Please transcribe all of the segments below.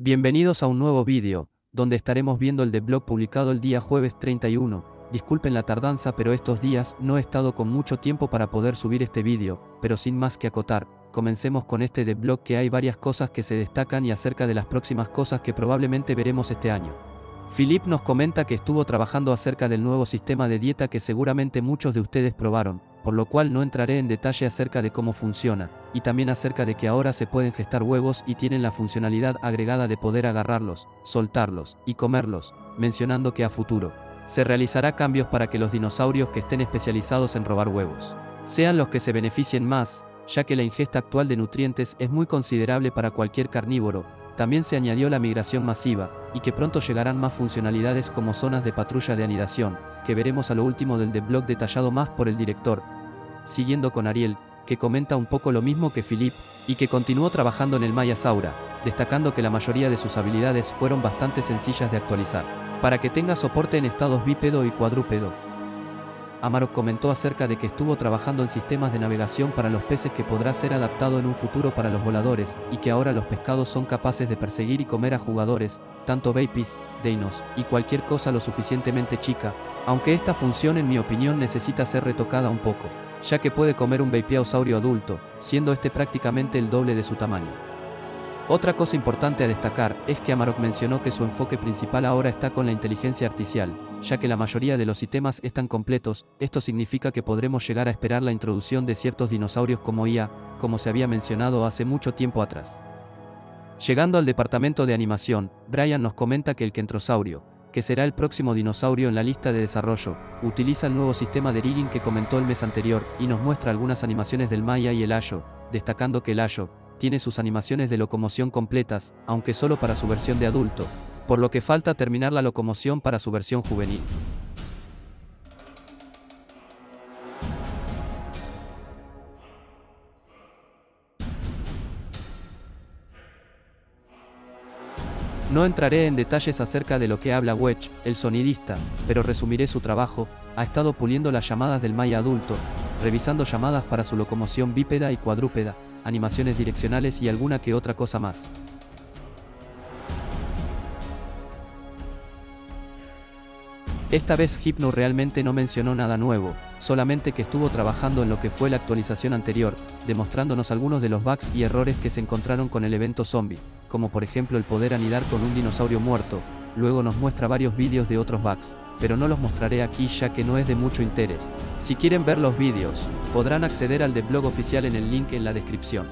Bienvenidos a un nuevo vídeo, donde estaremos viendo el devlog publicado el día jueves 31. Disculpen la tardanza, pero estos días no he estado con mucho tiempo para poder subir este vídeo, pero sin más que acotar, comencemos con este devlog que hay varias cosas que se destacan y acerca de las próximas cosas que probablemente veremos este año. Philip nos comenta que estuvo trabajando acerca del nuevo sistema de dieta que seguramente muchos de ustedes probaron, por lo cual no entraré en detalle acerca de cómo funciona, y también acerca de que ahora se pueden gestar huevos y tienen la funcionalidad agregada de poder agarrarlos, soltarlos, y comerlos, mencionando que a futuro se realizará cambios para que los dinosaurios que estén especializados en robar huevos sean los que se beneficien más, ya que la ingesta actual de nutrientes es muy considerable para cualquier carnívoro. También se añadió la migración masiva, y que pronto llegarán más funcionalidades como zonas de patrulla de anidación, que veremos a lo último del devlog detallado más por el director. Siguiendo con Ariel, que comenta un poco lo mismo que Philip, y que continuó trabajando en el Maya Saura, destacando que la mayoría de sus habilidades fueron bastante sencillas de actualizar, para que tenga soporte en estados bípedo y cuadrúpedo. Amarok comentó acerca de que estuvo trabajando en sistemas de navegación para los peces que podrá ser adaptado en un futuro para los voladores, y que ahora los pescados son capaces de perseguir y comer a jugadores, tanto babies, dinos, y cualquier cosa lo suficientemente chica, aunque esta función en mi opinión necesita ser retocada un poco, ya que puede comer un bapiaosaurio adulto, siendo este prácticamente el doble de su tamaño. Otra cosa importante a destacar es que Amarok mencionó que su enfoque principal ahora está con la inteligencia artificial, ya que la mayoría de los sistemas están completos. Esto significa que podremos llegar a esperar la introducción de ciertos dinosaurios como IA, como se había mencionado hace mucho tiempo atrás. Llegando al departamento de animación, Brian nos comenta que el Kentrosaurio, que será el próximo dinosaurio en la lista de desarrollo, utiliza el nuevo sistema de rigging que comentó el mes anterior, y nos muestra algunas animaciones del Maya y el Ayo, destacando que el Ayo tiene sus animaciones de locomoción completas, aunque solo para su versión de adulto, por lo que falta terminar la locomoción para su versión juvenil. No entraré en detalles acerca de lo que habla Wedge, el sonidista, pero resumiré su trabajo. Ha estado puliendo las llamadas del Maya adulto, revisando llamadas para su locomoción bípeda y cuadrúpeda, animaciones direccionales y alguna que otra cosa más. Esta vez Hypno realmente no mencionó nada nuevo, solamente que estuvo trabajando en lo que fue la actualización anterior, demostrándonos algunos de los bugs y errores que se encontraron con el evento zombie, como por ejemplo el poder anidar con un dinosaurio muerto. Luego nos muestra varios vídeos de otros bugs, pero no los mostraré aquí ya que no es de mucho interés. Si quieren ver los vídeos, podrán acceder al devlog oficial en el link en la descripción.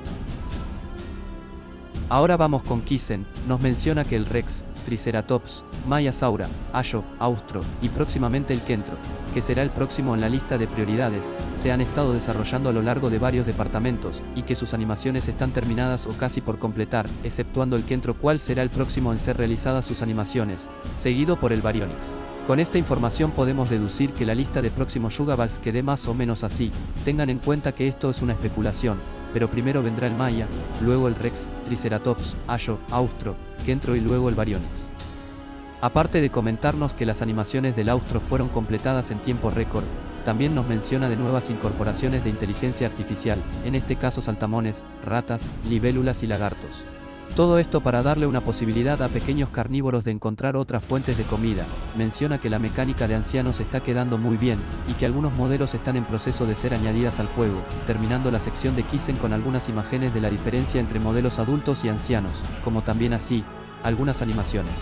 Ahora vamos con Kissen. Nos menciona que el Rex, Triceratops, Maya Saura, Ayo, Austro, y próximamente el Kentro, que será el próximo en la lista de prioridades, se han estado desarrollando a lo largo de varios departamentos, y que sus animaciones están terminadas o casi por completar, exceptuando el Kentro, cual será el próximo en ser realizadas sus animaciones, seguido por el Baryonyx. Con esta información podemos deducir que la lista de próximos Yugabugs quede más o menos así. Tengan en cuenta que esto es una especulación, pero primero vendrá el Maya, luego el Rex, Triceratops, Ayo, Austro, Kentro y luego el Baryonyx. Aparte de comentarnos que las animaciones del Austro fueron completadas en tiempo récord, también nos menciona de nuevas incorporaciones de inteligencia artificial, en este caso saltamones, ratas, libélulas y lagartos. Todo esto para darle una posibilidad a pequeños carnívoros de encontrar otras fuentes de comida. Menciona que la mecánica de ancianos está quedando muy bien, y que algunos modelos están en proceso de ser añadidas al juego, terminando la sección de Kissen con algunas imágenes de la diferencia entre modelos adultos y ancianos, como también así, algunas animaciones.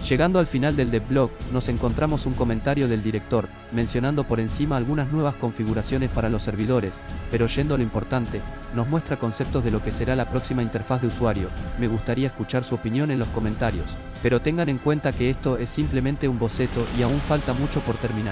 Llegando al final del devlog, nos encontramos un comentario del director, mencionando por encima algunas nuevas configuraciones para los servidores, pero yendo a lo importante, nos muestra conceptos de lo que será la próxima interfaz de usuario. Me gustaría escuchar su opinión en los comentarios, pero tengan en cuenta que esto es simplemente un boceto y aún falta mucho por terminar.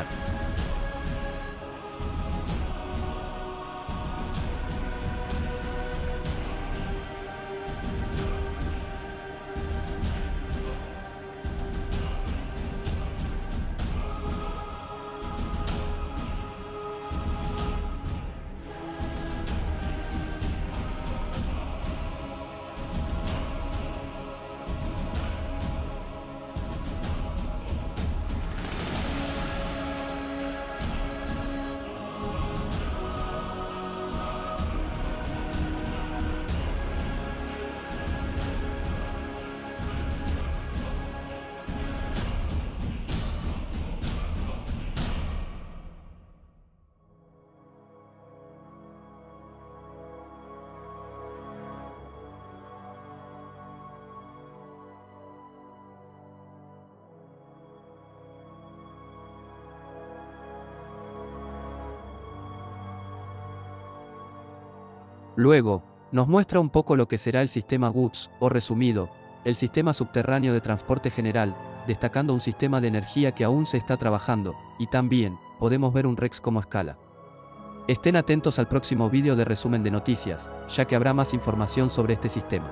Luego, nos muestra un poco lo que será el sistema GUTS, o resumido, el sistema subterráneo de transporte general, destacando un sistema de energía que aún se está trabajando, y también, podemos ver un Rex como escala. Estén atentos al próximo vídeo de resumen de noticias, ya que habrá más información sobre este sistema.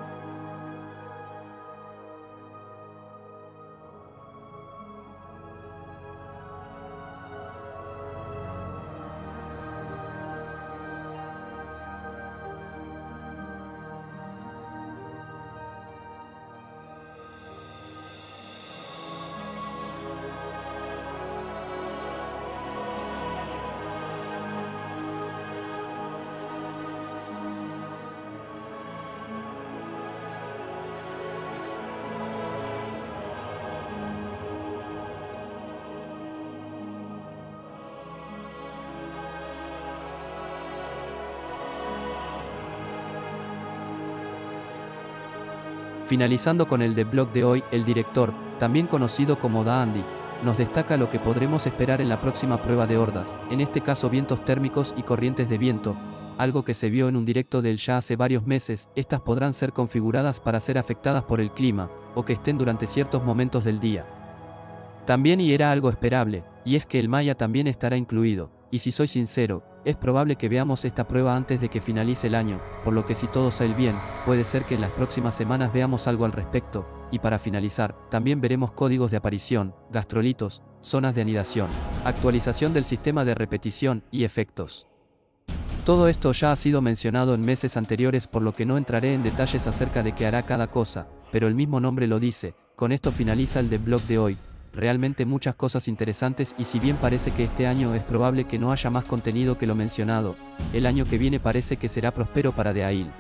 Finalizando con el devlog de hoy, el director, también conocido como Da Andy, nos destaca lo que podremos esperar en la próxima prueba de hordas, en este caso vientos térmicos y corrientes de viento, algo que se vio en un directo del ya hace varios meses. Estas podrán ser configuradas para ser afectadas por el clima, o que estén durante ciertos momentos del día. También y era algo esperable, y es que el Maya también estará incluido, y si soy sincero, es probable que veamos esta prueba antes de que finalice el año, por lo que si todo sale bien, puede ser que en las próximas semanas veamos algo al respecto, y para finalizar, también veremos códigos de aparición, gastrolitos, zonas de anidación, actualización del sistema de repetición y efectos. Todo esto ya ha sido mencionado en meses anteriores, por lo que no entraré en detalles acerca de qué hará cada cosa, pero el mismo nombre lo dice. Con esto finaliza el devlog de hoy. Realmente muchas cosas interesantes, y si bien parece que este año es probable que no haya más contenido que lo mencionado, el año que viene parece que será próspero para The Isle,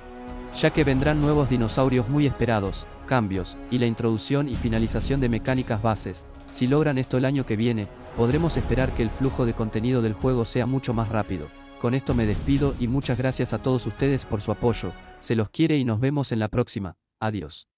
ya que vendrán nuevos dinosaurios muy esperados, cambios, y la introducción y finalización de mecánicas bases. Si logran esto el año que viene, podremos esperar que el flujo de contenido del juego sea mucho más rápido. Con esto me despido y muchas gracias a todos ustedes por su apoyo, se los quiere y nos vemos en la próxima. Adiós.